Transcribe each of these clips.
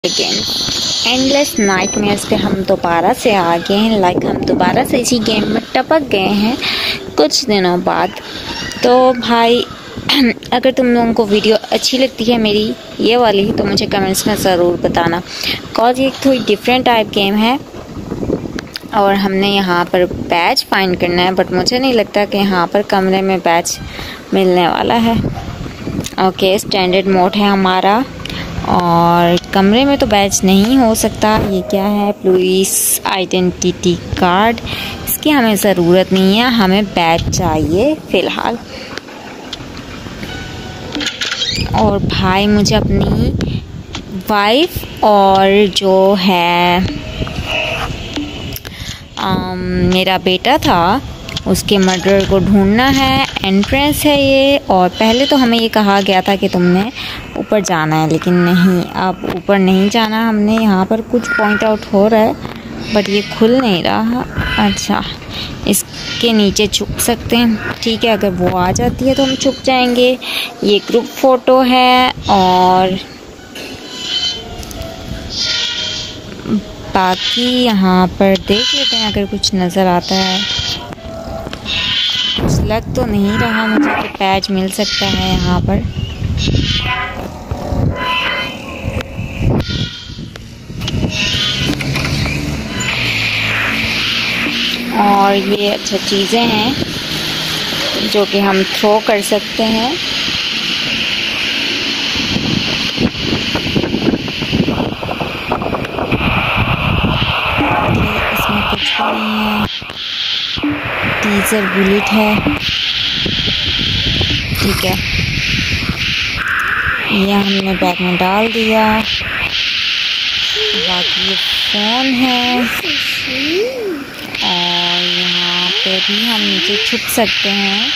Game endless nightmares पे हम दोबारा से आ गए हैं। हम दोबारा से इसी गेम में टपक गए हैं कुछ दिनों बाद। तो भाई अगर तुम लोगों को वीडियो अच्छी लगती है मेरी ये वाली तो मुझे कमेंट्स में ज़रूर बताना, कॉज ये थोड़ी डिफरेंट टाइप गेम है और हमने यहाँ पर बैच फाइंड करना है, बट मुझे नहीं लगता कि यहाँ पर कमरे में बैच मिलने वाला है। ओके, स्टैंडर्ड मोड है हमारा और कमरे में तो बैच नहीं हो सकता। ये क्या है? पुलिस आइडेंटिटी कार्ड, इसकी हमें ज़रूरत नहीं है, हमें बैच चाहिए फ़िलहाल। और भाई मुझे अपनी वाइफ और जो है मेरा बेटा था उसके मर्डर को ढूंढना है। एंट्रेंस है ये, और पहले तो हमें ये कहा गया था कि तुमने ऊपर जाना है, लेकिन नहीं, अब ऊपर नहीं जाना हमने। यहाँ पर कुछ पॉइंट आउट हो रहा है बट ये खुल नहीं रहा। अच्छा, इसके नीचे छुप सकते हैं, ठीक है। अगर वो आ जाती है तो हम छुप जाएंगे। ये ग्रुप फ़ोटो है और बाकी यहाँ पर देख लेते हैं अगर कुछ नज़र आता है। कुछ लग तो नहीं रहा मुझे कि पैच मिल सकता है यहाँ पर। और ये अच्छा चीज़ें हैं जो कि हम थ्रो कर सकते हैं। इसमें कुछ भी नहीं है। टीजर बुलेट है, ठीक है, ये हमने बैग में डाल दिया। बाकी ये फ़ोन है और यहाँ पे भी हम नीचे छुप सकते हैं।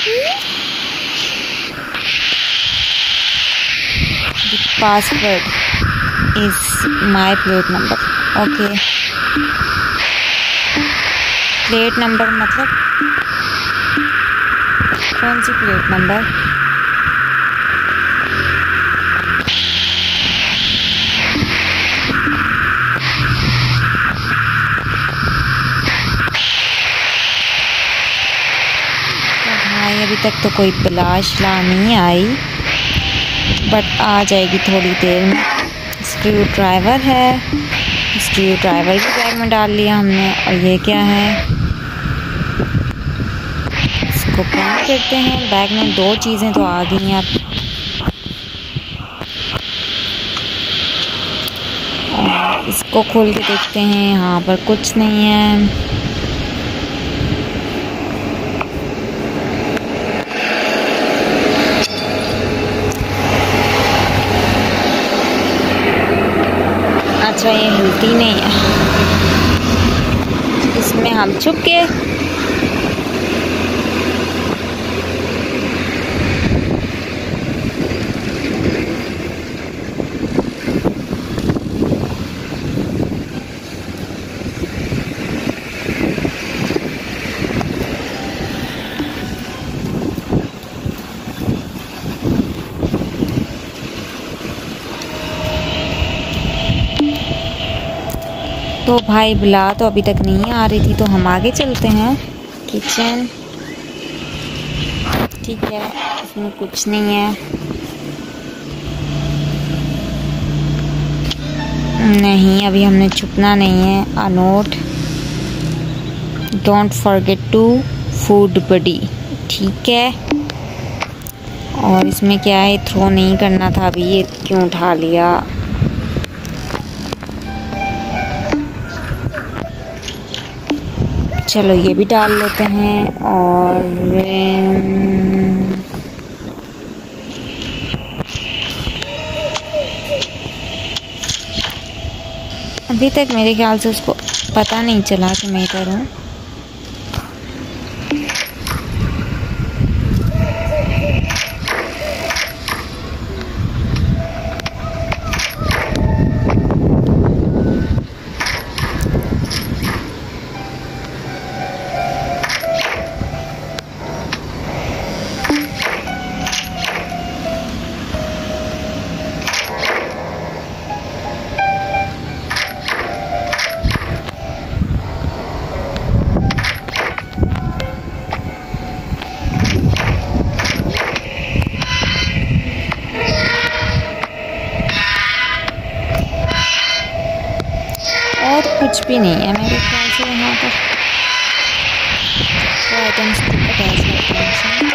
Password is my plate number. Okay, plate number मतलब कौन सी प्लेट नंबर? भाई अभी तक तो कोई तलाशला नहीं आई, बट आ जाएगी थोड़ी देर में। स्क्रू ड्राइवर है, स्क्रू ड्राइवर भी बैग में डाल लिया हमने। और ये क्या है? इसको बंद करते हैं। बैग में दो चीज़ें तो आ गई हैं अब। और इसको खोल के देखते हैं, यहाँ पर कुछ नहीं है। अच्छा, ये हिलती नहीं है, इसमें हम छुप गए। तो भाई बुला तो अभी तक नहीं आ रही थी, तो हम आगे चलते हैं। किचन, ठीक है, इसमें कुछ नहीं है। नहीं, अभी हमने छुपना नहीं है। A note, don't forget to food buddy, ठीक है। और इसमें क्या है? थ्रो नहीं करना था, अभी ये क्यों उठा लिया? चलो ये भी डाल लेते हैं। और अभी तक मेरे ख्याल से उसको पता नहीं चला कि मैं इधर हूँ। कुछ भी नहीं है मेरे ख्याल से यहाँ पर। तो आइटम्स अटैच करते हैं।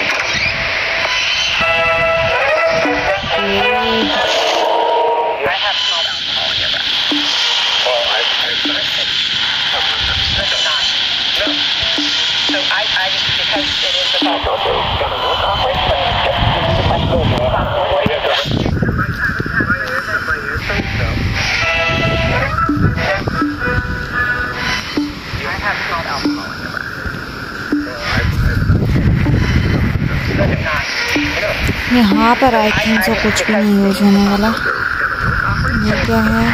यहाँ पर आई थिंक सो कुछ भी नहीं यूज होने वाला। ये क्या है?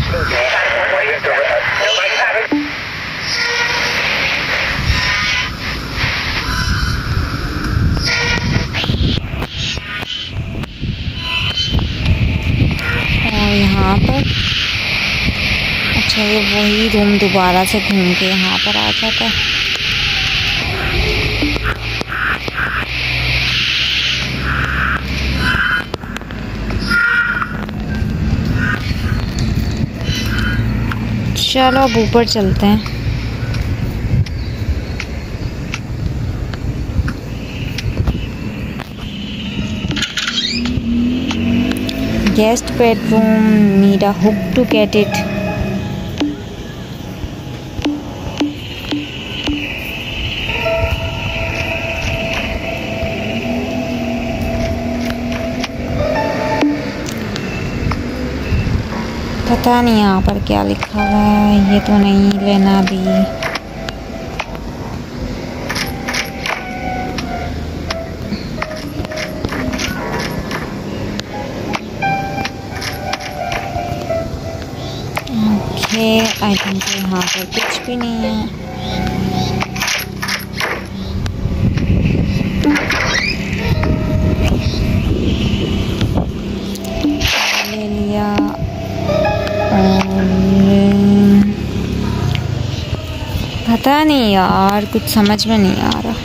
और यहाँ पर अच्छा ये वही रूम दोबारा से घूम के यहाँ पर आ जाता है। चलो अब ऊपर चलते हैं। Guest bedroom, need a hook to get it. पता नहीं यहाँ पर क्या लिखा हुआ है, ये तो नहीं लेना अभी। ओके आई थिंक यहाँ पर कुछ भी नहीं है। ले लिया। पता नहीं यार, कुछ समझ में नहीं आ रहा।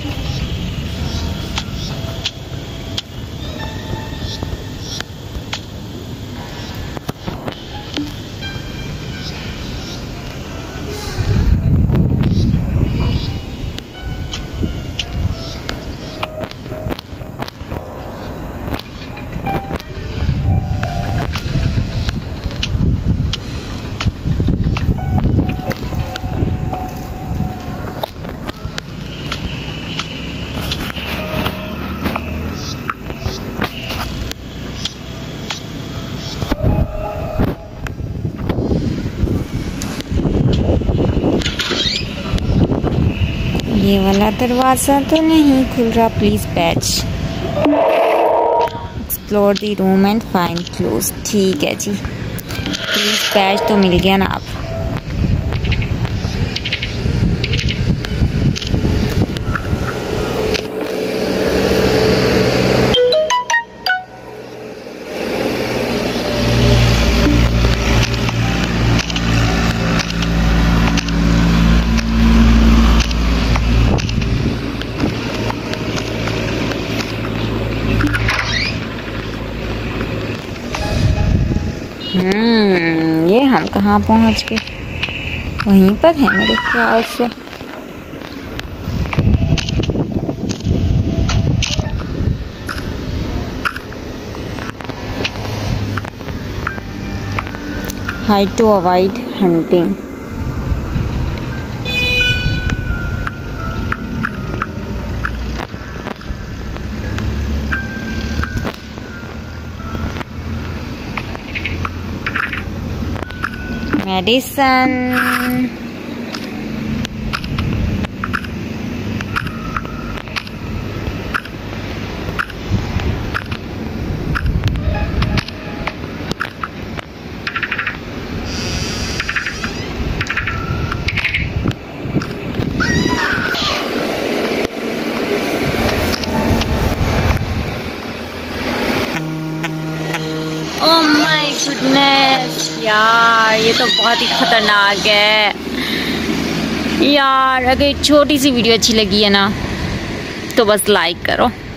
ये वाला दरवाज़ा तो नहीं खुल रहा। Please batch explore the room and find clues. ठीक है जी, प्लीज़ बैच तो मिल गया ना आप। ये हम कहाँ पहुँच गए? वहीं पर है मेरे ख्याल से। Hide to avoid hunting. Medicine. Oh my goodness यार, ये तो बहुत ही खतरनाक है यार। अगर छोटी सी वीडियो अच्छी लगी है ना तो बस लाइक करो।